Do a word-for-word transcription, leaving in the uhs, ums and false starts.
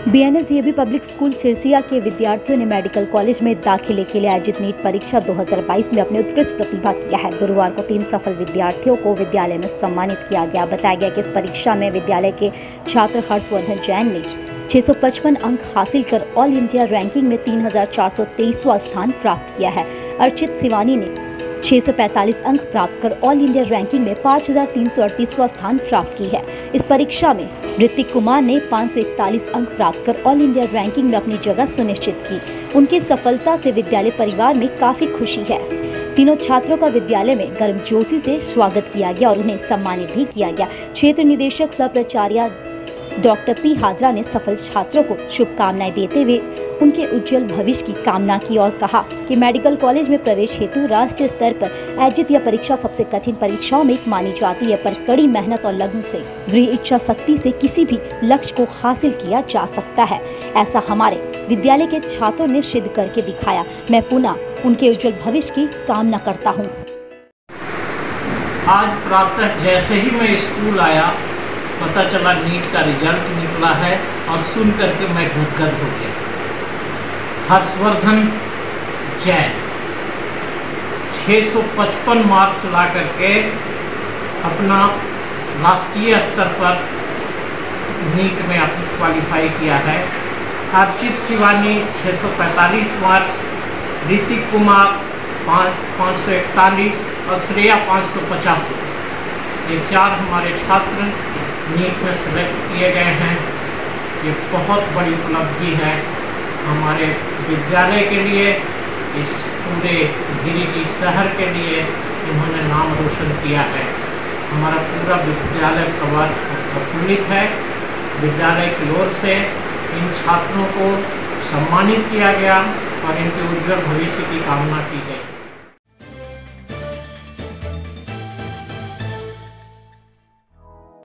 BNS DAV public school Sirsiya के विद्यार्थियों ने मेडिकल कॉलेज में दाखिले के लिए आयोजित नीट परीक्षा दो हज़ार बाईस में अपनी उत्कृष्ट प्रतिभा किया है। गुरुवार को तीन सफल विद्यार्थियों को विद्यालय में सम्मानित किया गया। बताया गया कि इस परीक्षा में विद्यालय के छात्र हर्षवर्धन जैन ने छह सौ पचपन अंक हासिल कर ऑल इंडिया रैंकिंग में तीन हजार चार सौ तेईसवां स्थान प्राप्त किया है। अर्चित शिवानी ने छह सौ पैंतालीस अंक प्राप्त कर ऑल इंडिया रैंकिंग में पाँच हजार तीन सौ अड़तीसवां स्थान प्राप्त की है। इस परीक्षा में ऋतिक कुमार ने पाँच सौ इकतालीस अंक प्राप्त कर ऑल इंडिया रैंकिंग में अपनी जगह सुनिश्चित की। उनकी सफलता से विद्यालय परिवार में काफी खुशी है। तीनों छात्रों का विद्यालय में गर्मजोशी से स्वागत किया गया और उन्हें सम्मानित भी किया गया। क्षेत्र निदेशक सह प्राचार्य डॉक्टर पी हाजरा ने सफल छात्रों को शुभकामनाएं देते हुए उनके उज्जवल भविष्य की कामना की और कहा कि मेडिकल कॉलेज में प्रवेश हेतु राष्ट्रीय स्तर पर आयोजित यह परीक्षा सबसे कठिन परीक्षाओं में एक मानी जाती है, पर कड़ी मेहनत और लगन से दृढ़ इच्छा शक्ति से किसी भी लक्ष्य को हासिल किया जा सकता है। ऐसा हमारे विद्यालय के छात्रों ने सिद्ध करके दिखाया। मैं पुनः उनके उज्जवल भविष्य की कामना करता हूँ। आज प्रातः जैसे ही मैं स्कूल आया पता चला नीट का रिजल्ट निकला है और सुन करके मैं गदगद हो गया। हर्षवर्धन जैन छह सौ पचपन मार्क्स ला करके अपना राष्ट्रीय स्तर पर नीट में अपनी क्वालिफाई किया है। अर्चित शिवानी छह सौ पैंतालीस मार्क्स, ऋतिक कुमार पाँच सौ इकतालीस और श्रेया पाँच सौ पचासी, ये चार हमारे छात्र नीट में सेलेक्ट किए गए हैं। ये बहुत बड़ी उपलब्धि है हमारे विद्यालय के लिए, इस पूरे गिरिडीह शहर के लिए इन्होंने नाम रोशन किया है। हमारा पूरा विद्यालय परिवार प्रफुल्लित है। विद्यालय की ओर से इन छात्रों को सम्मानित किया गया और इनके उज्जवल भविष्य की कामना की गई।